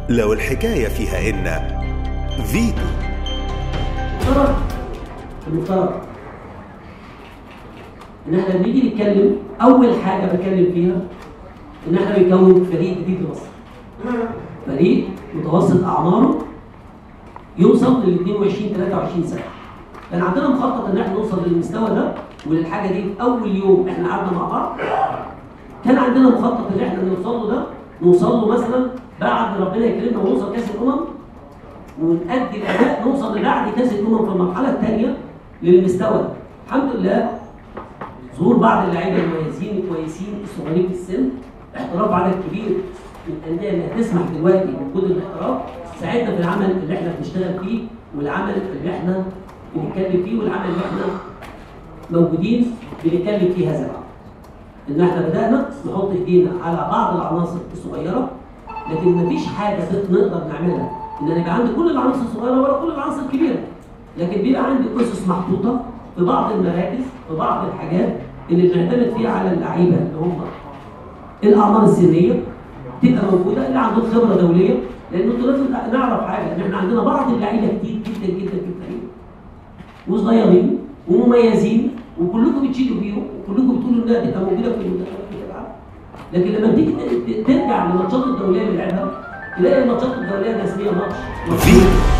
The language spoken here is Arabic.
لو الحكاية فيها إن فيتو. المفترض ان احنا لما نيجي نتكلم اول حاجه بتكلم فيها ان احنا بنكون فريق جديد لمصر. فريق متوسط اعماره يوصل لل 22 23 سنه. كان عندنا مخطط ان احنا نوصل للمستوى ده وللحاجه دي في اول يوم احنا قعدنا مع بعض. كان عندنا مخطط ان احنا نوصل له مثلا بعد ربنا يكرمنا ونوصل كاس الامم ونأدي الاداء نوصل لبعد كاس الامم في المرحله الثانيه للمستوى ده. الحمد لله ظهور بعض اللعيبه المميزين الكويسين الصغيرين في السن، احتراف عدد كبير من الانديه انها تسمح دلوقتي بوجود الاحتراف، ساعدنا في العمل اللي احنا بنشتغل فيه والعمل اللي احنا بنتكلم فيه والعمل اللي احنا موجودين بنتكلم فيه هذا العمل. ان احنا بدانا نحط ايدينا على بعض العناصر الصغيره، لكن مفيش حاجه نقدر نعملها ان انا يبقى عندي كل العناصر الصغيره ولا كل العناصر الكبيره، لكن بيبقى عندي اسس محطوطه في بعض المراكز في بعض الحاجات اللي بنعتمد فيها على اللعيبه اللي هم الاعمار السنيه تبقى موجوده اللي عندهم خبره دوليه، لان انتوا لازم نعرف حاجه ان احنا عندنا بعض اللعيبه كتير جدا جدا في الفريق وصغيرين ومميزين وكلكم بتشيدوا بيهم وكلكم بتقولوا انها تبقى موجوده في المنتخبات بتلعب، لكن لما تيجي ترجع للماتشات الدوليه اللي لعبها تلاقي الماتشات الدوليه الرسميه ماتش